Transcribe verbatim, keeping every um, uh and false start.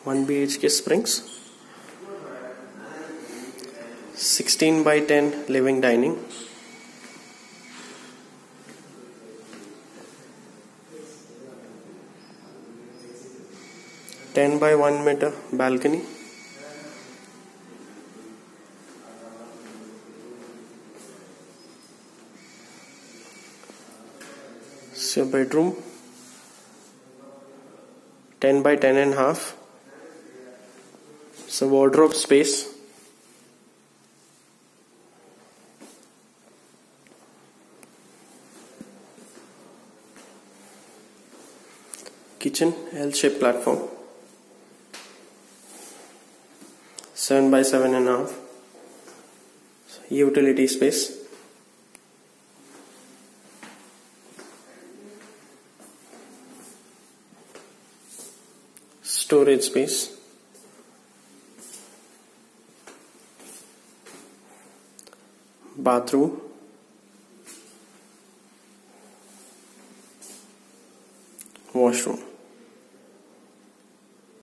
one B H K Springs, sixteen by ten living dining, ten by one meter balcony, it's your bedroom, ten by ten and a half. It's a wardrobe space, kitchen L-shaped platform, seven by seven and a half, utility space, storage space, bathroom, washroom.